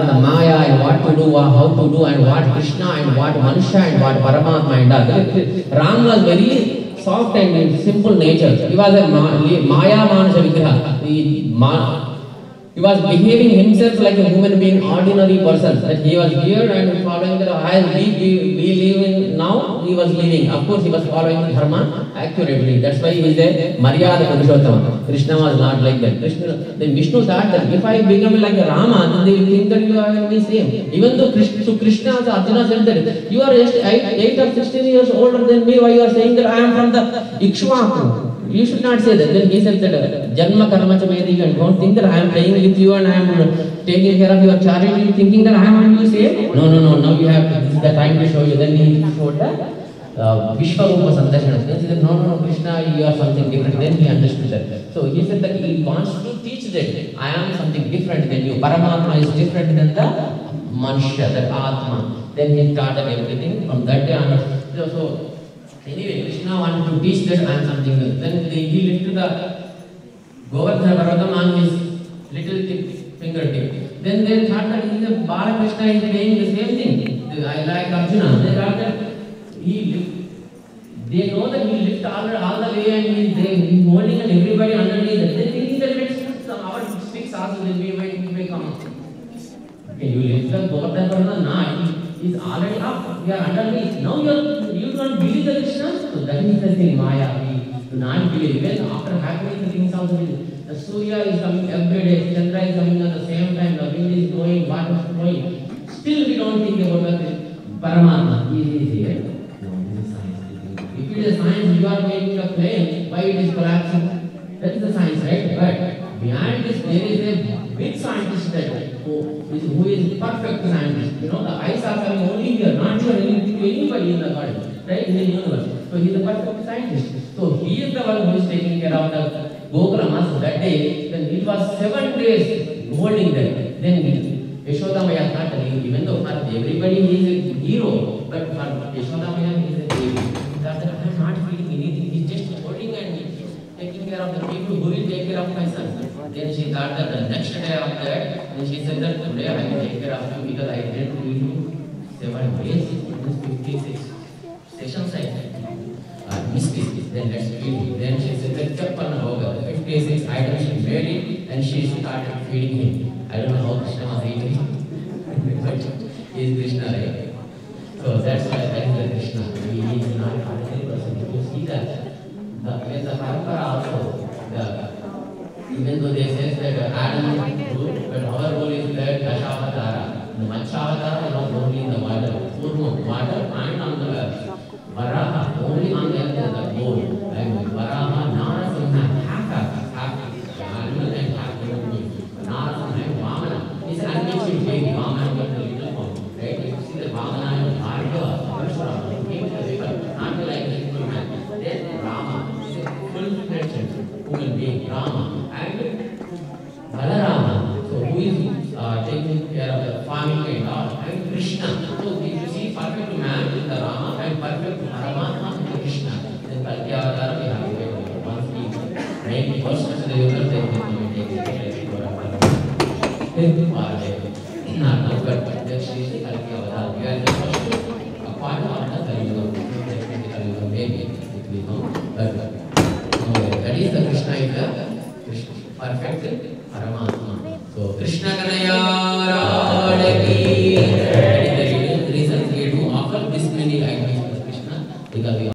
the Maya and what to do, how to do, and what Krishna and what Manusha and what Paramatma and all. Ram was very soft and simple nature. He was a Maya Manasha Vigraha. He was behaving himself like a human being, ordinary person. That he was here and following the as we live in now, he was living. Of course, he was following the dharma accurately. That's why he is a Maryada Purushottama. Krishna was not like that. Then Vishnu thought that if I become like a Rama, then they will think that you are the same. Even though to Krishna, Arjuna said that you are 8 or 16 years older than me, why you are saying that I am from the Ikshvaku? You should not say that. Then he said that Janma Karma Chamedi, and don't think that I am playing with you and I am taking care of your charity, thinking that I am on you same. No, now you have, this is the time to show you. Then he showed the Vishwarupa Sandarshana. Then he said, no, Krishna, you are something different. Then he understood that. So he said that he wants to teach that I am something different than you. Paramatma is different than the Manushya, that Atma. Then he started everything from that day on. So anyway, Krishna wanted to teach that I am something else. Then he lifted the Govardhana Parvatam on his little fingertip. Then they thought that he is a Balakrishna is playing the same thing. I like Arjuna. They thought that they know that he lifts all the way and he is holding and everybody underneath. They thinking that let's our sticks also then we may come. Okay, you lift the Govardhana Parvatam, nah, he is already up. We are underneath. Now you don't believe the Krishna? So that is the thing, Maya. We do not believe. Even after happening the things also, the Surya is coming every day, Chandra is coming at the same time, the wind is blowing, water is flowing. Still we don't think about the Paramatma. He is here. No, this is science. If it is science, you are making a plane, why it is collapsing? That is the science, right? But behind this, there is a big scientist who is perfect scientist. You know, the eyes are coming only here, not sure anything to anybody in the world, right? In the universe. So he is a perfect scientist. So he is the one who is taking care of the Gokulamas that day. Then it was 7 days holding them. Then Yashoda Maya thought that even though for everybody he is a hero, but for Yashoda Maya he is a baby. That I am not feeling anything. He is just holding and taking care of the people who will take care of my son. Then she thought that the next day of that, and she said that today I will take care of you because I didn't feed you 7 days. It is 56 sessions I said. Missed it. Then let's feed you. Then she said that Chappan Hoga, 56 items she made it and she started feeding him. I don't know how Krishna was eating, but he is Krishna, right? So that's why that is the Krishna. He is not an ordinary person. You see that. When the Parampara also, even though they say that Adam is good, but our role is that Dashavatara. The Matshavatara is not only in the water, water and on the Varaha, only on the earth is the gold. And Varaha, Narasimha, half animal and half human being. Narasimha, Vamana, is an animation being. Vamana got the little form. Right? You see the Vamana and Bhargava, Parashurama, came to the river, not like a little man. Then Rama is a full-fledged human being, Rama. And Balarama, so who is taking care of the farming and all, and Krishna. So you see perfect man is the Rama and perfect Paramatma is the Krishna. Then Kalki Avatar we have to wait. Once we make the first person the user, then we take the next not but that she is the Kalki Avatar. We are the first part of the Kali Yuga. Maybe it will know. But that is the Krishna is the perfect Paramatma. So Krishna Kanaya Radha ki. That is the reason we do offer this many items to Krishna because we